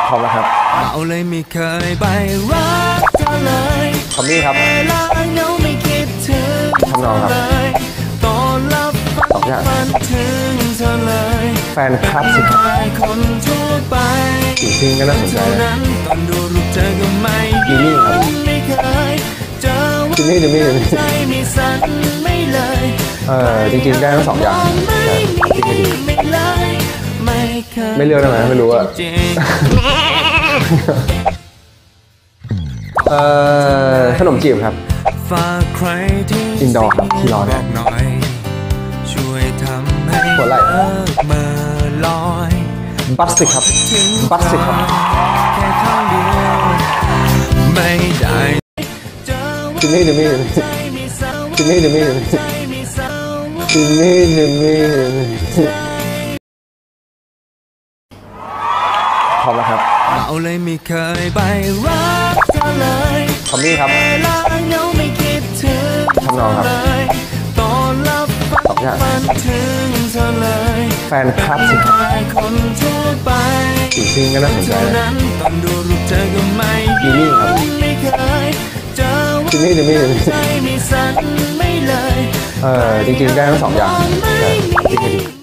พร้อมแล้วครับเอาเลยไม่เคยไปรักเธอเลยทอมมี่ครับเงาไม่คิดถึงทำนองครับตอนรับฝันถึงเธอเลยแฟนคลับสิครับคนทั่วไปสีซิงก็น่าสนใจนะตอนดูรูปเธอก็ไม่จิมมี่ครับไม่เคยเจอจิมมี่ใจไม่สั่นไม่เลยจริงๆได้ทั้งสองอย่างไม่เลือกได้ไหมไม่รู้อะขนมจีบครับอินดอร์ครับที่ร้อนหัวไหล่บัสติกครับบัสติกครับจิมมี่พร้อมแล้วครับเอาเลยไม่เคยไปรักเธอเลยทอมมี่ครับเงาไม่คิดถึงทำนองครับตอนรับฝันถึงเธอเลยแฟนคลับสิครับคนทั่วไปสีซิงก็น่าสนใจนะตอนดูรูปเธอก็ไม่จิมมี่ครับไม่เคยเจอจิมมี่ใจไม่สั่นไม่เลยจริงๆได้ทั้งสองอย่างแต่จริงๆ